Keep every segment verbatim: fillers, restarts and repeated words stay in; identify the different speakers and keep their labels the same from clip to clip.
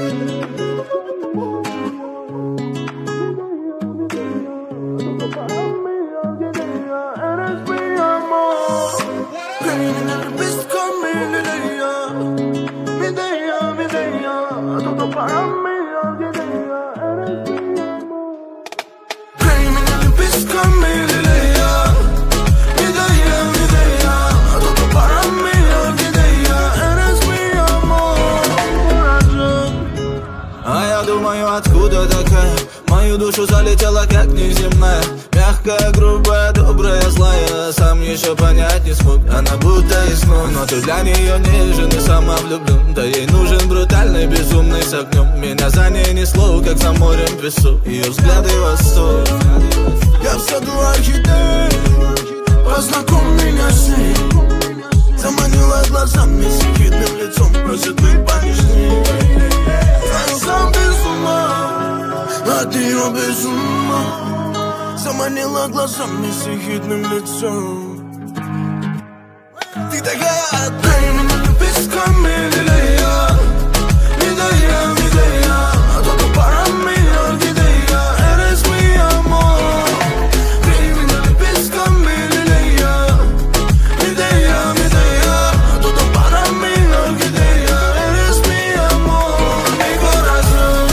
Speaker 1: Откуда такая? Мою душу залетела как неземная. Мягкая, грубая, добрая, злая. Сам еще понять не смог, она будто из сну. Но ты для нее нежен и самовлюблен. Да ей нужен брутальный, безумный с огнем. Меня за ней несло, как за морем песок. Ее взгляды восторг.
Speaker 2: Я в саду орхидей, познакомь меня с ней. Заманила глазами, с хитным лицом, просит быть понежней. Я сам без ума, а ты ее без ума. Заманила глазами, с хитным лицом. Ты такая, отдай меня лепестками лилия. Медая, медая, а только парами орхидея. Eres mi amor. Отдай меня лепестками лилия. Медая, медая, а только парами орхидея. Eres mi amor, mi corazón.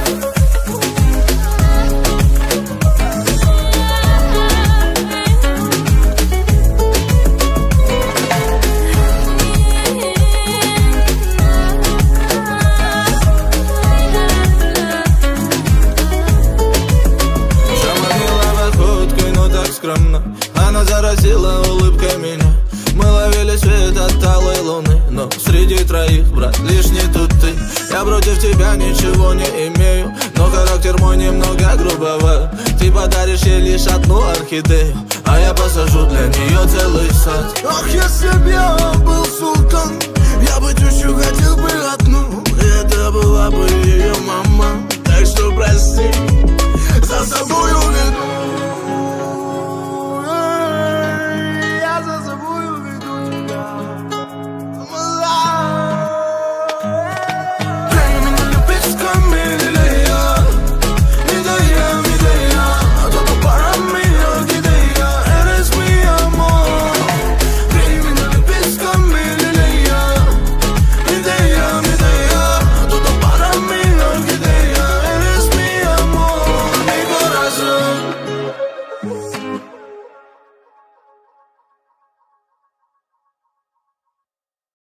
Speaker 1: Она заразила улыбкой меня. Мы ловили свет от алой луны. Но среди троих, брат, лишь не тут ты. Я против тебя ничего не имею, но характер мой немного грубоват. Ты подаришь ей лишь одну орхидею, а я посажу для нее целый сад.
Speaker 2: Ах, если б я был султан, я бы тещу хотел бы